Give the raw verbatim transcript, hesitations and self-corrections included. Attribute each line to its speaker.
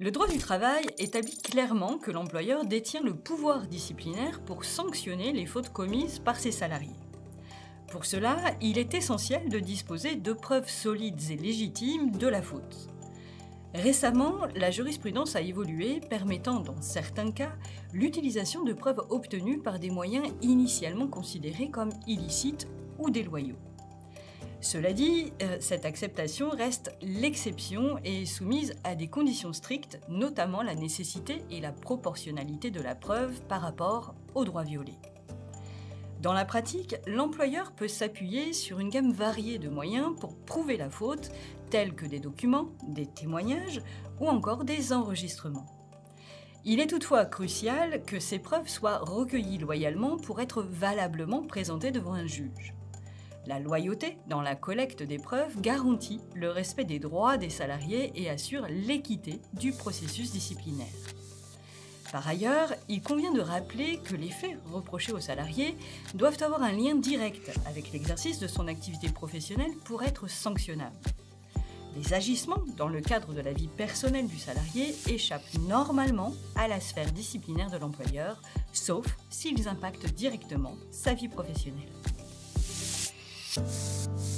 Speaker 1: Le droit du travail établit clairement que l'employeur détient le pouvoir disciplinaire pour sanctionner les fautes commises par ses salariés. Pour cela, il est essentiel de disposer de preuves solides et légitimes de la faute. Récemment, la jurisprudence a évolué, permettant dans certains cas l'utilisation de preuves obtenues par des moyens initialement considérés comme illicites ou déloyaux. Cela dit, cette acceptation reste l'exception et est soumise à des conditions strictes, notamment la nécessité et la proportionnalité de la preuve par rapport aux droits violés. Dans la pratique, l'employeur peut s'appuyer sur une gamme variée de moyens pour prouver la faute, tels que des documents, des témoignages ou encore des enregistrements. Il est toutefois crucial que ces preuves soient recueillies loyalement pour être valablement présentées devant un juge. La loyauté dans la collecte des preuves garantit le respect des droits des salariés et assure l'équité du processus disciplinaire. Par ailleurs, il convient de rappeler que les faits reprochés aux salariés doivent avoir un lien direct avec l'exercice de son activité professionnelle pour être sanctionnables. Les agissements dans le cadre de la vie personnelle du salarié échappent normalement à la sphère disciplinaire de l'employeur, sauf s'ils impactent directement sa vie professionnelle.